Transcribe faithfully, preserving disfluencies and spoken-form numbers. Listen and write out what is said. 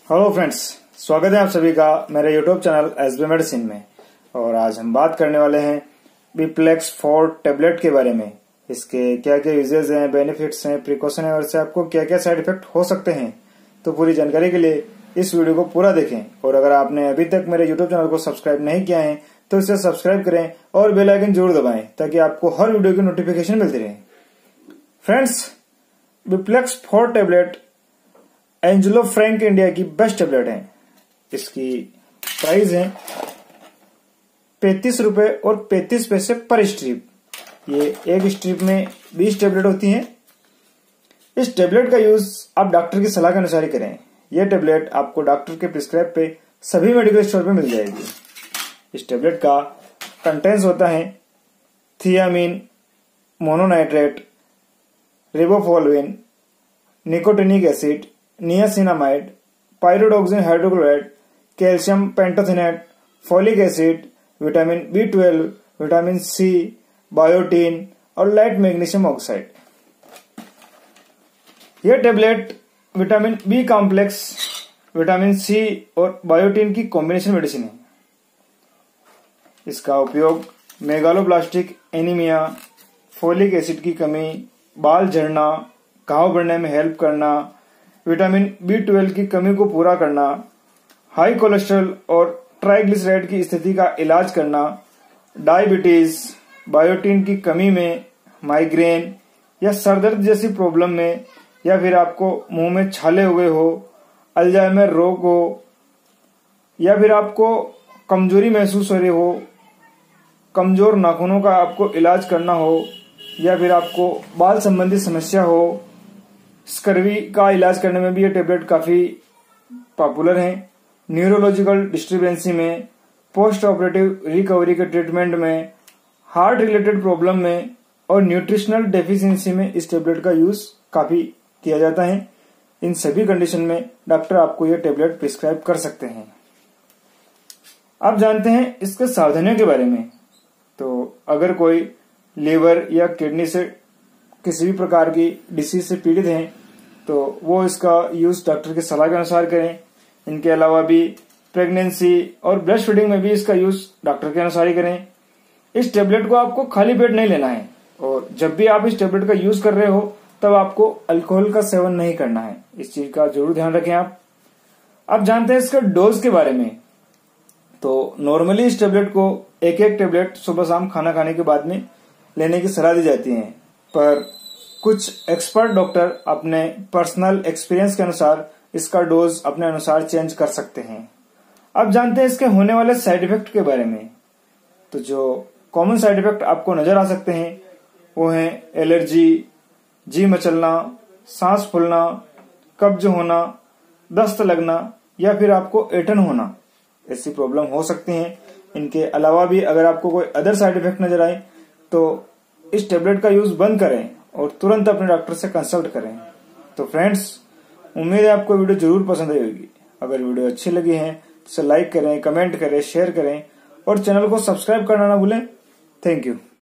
Hello friends, स्वागत है आप सभी का मेरे यूट्यूब चैनल एसबी मेडिसिन में। और आज हम बात करने वाले हैं बीप्लेक्स फोर टेबलेट के बारे में। इसके क्या क्या यूजेस हैं, बेनिफिट्स हैं, प्रिकॉशन है और इससे आपको क्या क्या साइड इफेक्ट हो सकते हैं। तो पूरी जानकारी के लिए इस वीडियो को पूरा देखें। और अगर आपने अभी तक मेरे यूट्यूब चैनल को सब्सक्राइब नहीं किया है तो इसे सब्सक्राइब करें और बेल आइकन जरूर दबाएं ताकि आपको हर वीडियो की नोटिफिकेशन मिलती रहे। Friends, Beplex forte tablet Anglo French India की बेस्ट टेबलेट है। इसकी प्राइस है पैंतीस रुपए और पैंतीस पैसे पर स्ट्रिप। ये एक स्ट्रिप में बीस टेबलेट होती हैं। इस टेबलेट का यूज आप डॉक्टर की सलाह के अनुसार ही करें। यह टेबलेट आपको डॉक्टर के प्रिस्क्राइब पे सभी मेडिकल स्टोर पे मिल जाएगी। इस टेबलेट का कंटेंट्स होता है thiamine, mononitrate, riboflavin, nicotinic acid, niacinamide, pyridoxine hydrochloride, calcium pantothenate, folic acid, vitamin B twelve, vitamin C, biotin और लाइट मैग्नीशियम ऑक्साइड। यह tablet vitamin B complex, vitamin C और biotin की कॉम्बिनेशन मेडिसिन है। इसका उपयोग megaloblastic anaemia, folic acid की कमी, बाल झड़ना, घाव बढ़ने में हेल्प करना, विटामिन बी ट्वेल्व की कमी को पूरा करना, हाई कोलेस्ट्रॉल और ट्राइग्लिसराइड की स्थिति का इलाज करना, डायबिटीज, बायोटीन की कमी में, माइग्रेन या सरदर्द जैसी प्रॉब्लम में, या फिर आपको मुंह में छाले हुए हो, अल्जाइमर रोग हो, या फिर आपको कमजोरी महसूस हो रही हो, कमजोर नाखूनों का आपको इलाज करना हो, या फिर आपको बाल संबंधी समस्या हो, स्कर्वी का इलाज करने में भी ये टेबलेट काफी पॉपुलर है। न्यूरोलॉजिकल डिस्टर्बेंसी में, पोस्ट ऑपरेटिव रिकवरी के ट्रीटमेंट में, हार्ट रिलेटेड प्रॉब्लम में और न्यूट्रिशनल डेफिशिएंसी में इस टेबलेट का यूज काफी किया जाता है। इन सभी कंडीशन में डॉक्टर आपको ये टेबलेट प्रिस्क्राइब कर सकते हैं। आप जानते हैं इसके सावधानियों के बारे में। तो अगर कोई लीवर या किडनी से किसी भी प्रकार की डिसीज से पीड़ित हैं तो वो इसका यूज डॉक्टर की सलाह के अनुसार करें। इनके अलावा भी प्रेगनेंसी और ब्रेस्ट फीडिंग में भी इसका यूज डॉक्टर के अनुसार ही करें। इस टेबलेट को आपको खाली पेट नहीं लेना है और जब भी आप इस टेबलेट का यूज कर रहे हो तब आपको अल्कोहल का सेवन नहीं करना है। इस चीज का जरूर ध्यान रखें। आप अब जानते हैं इसका डोज के बारे में। तो नॉर्मली इस टेबलेट को एक एक टेबलेट सुबह शाम खाना खाने के बाद में लेने की सलाह दी जाती है, पर कुछ एक्सपर्ट डॉक्टर अपने पर्सनल एक्सपीरियंस के अनुसार इसका डोज अपने अनुसार चेंज कर सकते हैं। अब जानते हैं इसके होने वाले साइड इफेक्ट के बारे में। तो जो कॉमन साइड इफेक्ट आपको नजर आ सकते हैं वो है एलर्जी, जी मचलना, सांस फूलना, कब्ज होना, दस्त लगना या फिर आपको ऐंठन होना, ऐसी प्रॉब्लम हो सकती है। इनके अलावा भी अगर आपको कोई अदर साइड इफेक्ट नजर आए तो इस टेबलेट का यूज बंद करें और तुरंत अपने डॉक्टर से कंसल्ट करें। तो फ्रेंड्स, उम्मीद है आपको वीडियो जरूर पसंद आई होगी। अगर वीडियो अच्छी लगी है तो इसे लाइक करें, कमेंट करें, शेयर करें और चैनल को सब्सक्राइब करना ना भूलें। Thank you.